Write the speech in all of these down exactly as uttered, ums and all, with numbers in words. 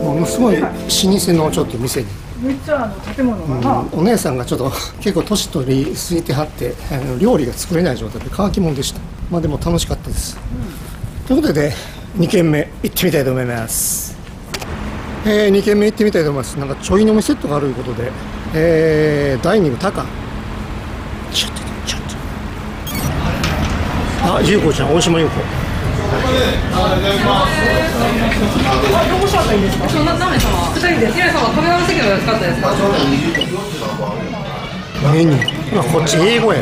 ものすごい老舗のちょっと店に、 めっちゃあの建物がな、 うん、お姉さんがちょっと結構年取り過ぎてはってあの料理が作れない状態で乾き物でした。まあでも楽しかったです、うん、ということでに軒目行ってみたいと思います。えー、に軒目行ってみたいと思います。なんかちょい飲みセットがあるということで、えー、ダイニング高ちょっとちょっとあ、ゆうこちゃん、大島ゆうこ。 どこ座ったらいいですか？そんなダメ様。二人で。平井さんは壁側の席が安かったですか？ メニュー。こっち英語や。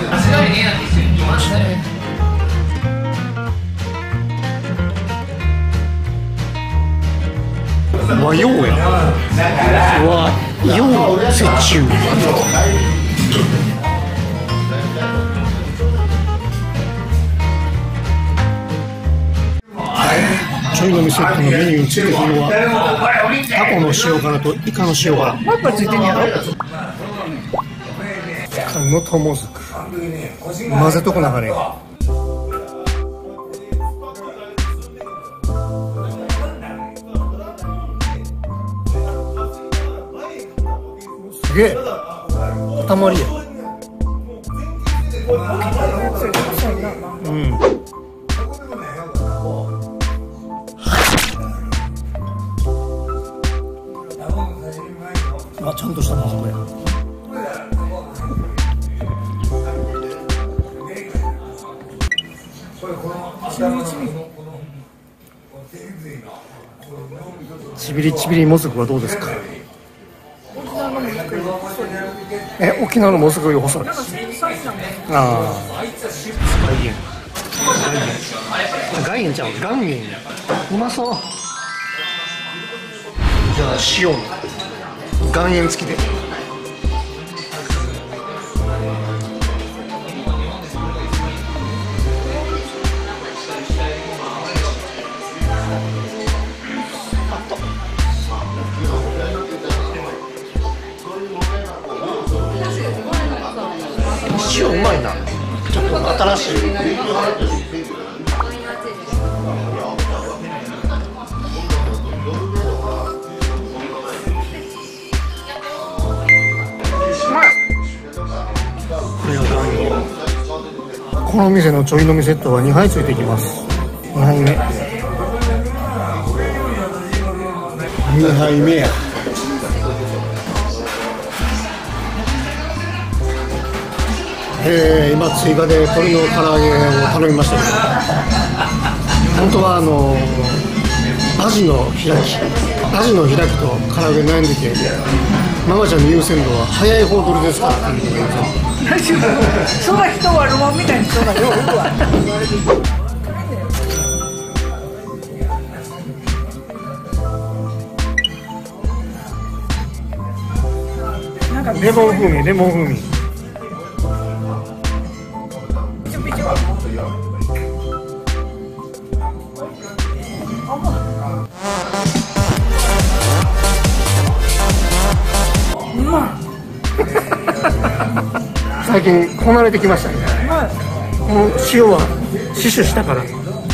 和洋や。和洋折衷。ちょい飲みセットのメニューについてくるのはタコの塩辛とイカの塩辛。 マッパついてんやろ。 のともずく混ぜとくなかね。すげえ塊や。うん。あ、ちゃんとしたものや。ちびりちびりもずくはどうですか？え、沖縄のもずくより細い。ああ。岩塩。岩塩ちゃう。岩塩。うまそう。じゃあ塩の岩塩付きで。塩うまいな。ちょっと新しい。この店のちょい飲みセットはにはいついてきます。にはいめにはいめや。えー、今追加で鶏の唐揚げを頼みましたけど、本当はあのアジの開きアジの開きと唐揚げ悩んでて、ママちゃんの優先度は早い方取りですからって言ってくれて、 そんな人はロマンみたいに人がよういるわ。なんかレモン風味、レモン風味。うまい。 最近こなれてきましたね。 はい、 この塩は死守したから。い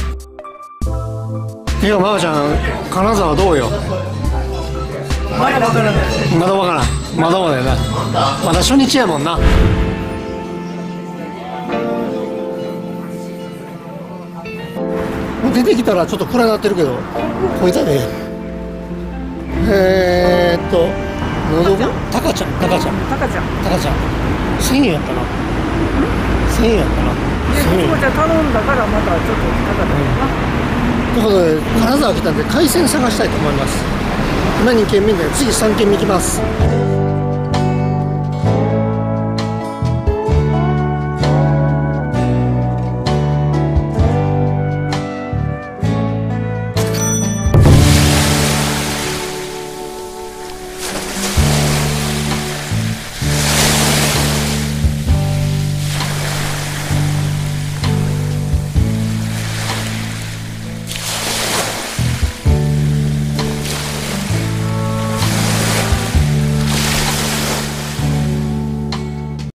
や、ママちゃん、金沢どうよ。 まだわからない。 まだわからん。まだまだやな。まだ初日やもんな。出てきたらちょっと暗くなってるけど、こいつはね。えーっと、のどか、たかちゃん、たかちゃん、 たかちゃん、 たかちゃん。せんえんやったな。せんえんやったな。 で、ここじゃ頼んだからまたちょっと高かったな。 ということで金沢来たんで海鮮探したいと思います。今に軒目で次さん軒目行きます。